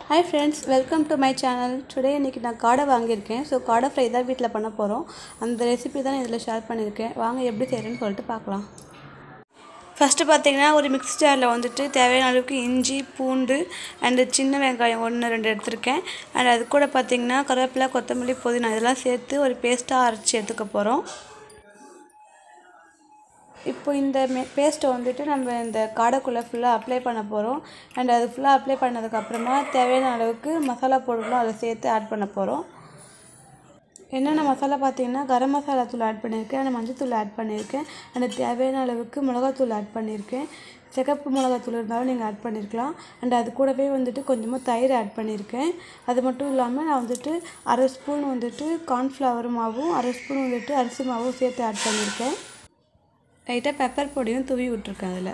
Hi friends, welcome to my channel. Today இன்னைக்கு நான் காடை வாங்கியிருக்கேன். ஸோ காடை ஃப்ரை தான் வீட்டில் பண்ண போகிறோம். அந்த ரெசிபி தான் இதில் ஷேர் பண்ணியிருக்கேன். வாங்க எப்படி செய்கிறேன்னு சொல்லிட்டு பார்க்கலாம். ஃபஸ்ட்டு பார்த்தீங்கன்னா ஒரு மிக்ஸி ஜாரில் வந்துட்டு தேவையான அளவுக்கு இஞ்சி பூண்டு அண்டு சின்ன வெங்காயம் 1-2 எடுத்திருக்கேன். அண்ட் அது கூட பார்த்தீங்கன்னா கருவேப்பிலை கொத்தமல்லி புதினா இதெல்லாம் சேர்த்து ஒரு பேஸ்ட்டாக அரைச்சி எடுத்துக்க போகிறோம். இப்போ இந்த பேஸ்ட்டை வந்துட்டு நம்ம இந்த காடைக்குள்ளே ஃபுல்லாக அப்ளை பண்ண போகிறோம். அண்ட் அது ஃபுல்லாக அப்ளை பண்ணதுக்கப்புறமா தேவையான அளவுக்கு மசாலா பொருட்களும் அதை சேர்த்து ஆட் பண்ண போகிறோம். என்னென்ன மசாலா பார்த்தீங்கன்னா கரம் மசாலா தூள் ஆட் பண்ணியிருக்கேன், அண்ட் மஞ்சத்தூள் ஆட் பண்ணியிருக்கேன், அண்ட் தேவையான அளவுக்கு மிளகாத்தூள் ஆட் பண்ணியிருக்கேன். சிகப்பு மிளகாத்தூள் இருந்தாலும் நீங்கள் ஆட் பண்ணியிருக்கலாம். அண்ட் அது கூடவே வந்துட்டு கொஞ்சமாக தயிர் ஆட் பண்ணியிருக்கேன். அது மட்டும் இல்லாமல் நான் வந்துட்டு 1/2 ஸ்பூன் வந்துட்டு கார்ன்ஃப்ளவர் மாவும் 1/2 ஸ்பூன் வந்துட்டு அரிசி மாவும் சேர்த்து ஆட் பண்ணியிருக்கேன். லைட்டாக பெப்பர் பொடியும் தூவி விட்டுருக்கேன் அதில்.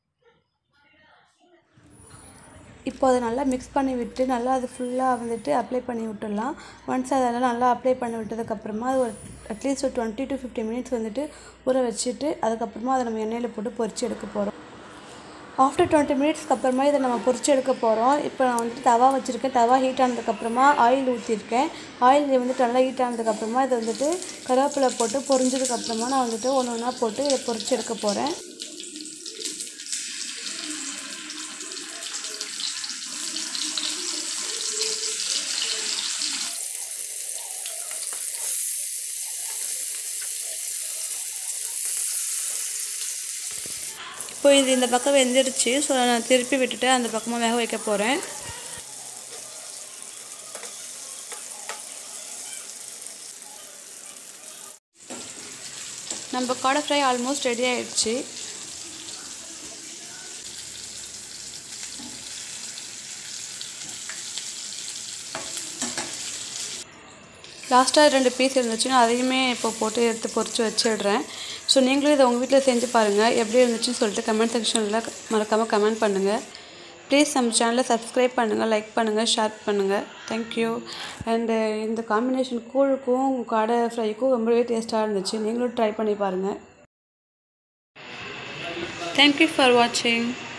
இப்போ அதை நல்லா மிக்ஸ் பண்ணி விட்டு நல்லா அது ஃபுல்லாக வந்துட்டு அப்ளை பண்ணி விட்டுடலாம். ஒன்ஸ் அதெல்லாம் நல்லா அப்ளை பண்ணி விட்டதுக்கப்புறமா அது ஒரு அட்லீஸ்ட் ஒரு 20 to 50 மினிட்ஸ் வந்துட்டு ஊற வச்சுட்டு அதுக்கப்புறமா அதை நம்ம எண்ணெயில் போட்டு பொரிச்சு எடுக்க போகிறோம். ஆஃப்டர் 20 மினிட்ஸ்க்கு அப்புறமா இதை நம்ம பொரிச்சு எடுக்க போகிறோம். இப்போ நான் வந்துட்டு தவா வச்சுருக்கேன். தவா ஹீட் ஆனதுக்கப்புறமா ஆயில் ஊற்றிருக்கேன். ஆயில் வந்துட்டு நல்லா ஹீட் ஆனதுக்கப்புறமா இதை வந்துட்டு கருவேப்பிலை போட்டு பொரிஞ்சதுக்கப்புறமா நான் வந்துட்டு ஒன்று ஒன்றா போட்டு இதை பொரிச்சு எடுக்க போகிறேன். இப்போ இது இந்த பக்கம் வெந்துடுச்சு. ஸோ நான் திருப்பி விட்டுட்டு அந்த பக்கமாக வேக வைக்க போகிறேன். நம்ம காடை ஃப்ரை ஆல்மோஸ்ட் ரெடி ஆகிடுச்சு. லாஸ்ட்டாக 2 பீஸ் இருந்துச்சுன்னா அதையுமே இப்போ போட்டு எடுத்து பொரித்து வச்சிடுறேன். ஸோ நீங்களும் இதை உங்கள் வீட்டில் செஞ்சு பாருங்கள். எப்படி இருந்துச்சுன்னு சொல்லிட்டு கமெண்ட் செக்ஷனில் மறக்காமல் கமெண்ட் பண்ணுங்கள். ப்ளீஸ் நம்ம சேனலை சப்ஸ்கிரைப் பண்ணுங்கள், லைக் பண்ணுங்கள், ஷேர் பண்ணுங்கள். தேங்க்யூ. அண்டு இந்த காம்பினேஷன் கூழுக்கும் காடை ஃப்ரைக்கும் ரொம்பவே டேஸ்ட்டாக இருந்துச்சு. நீங்களும் ட்ரை பண்ணி பாருங்கள். தேங்க்யூ ஃபார் வாட்சிங்.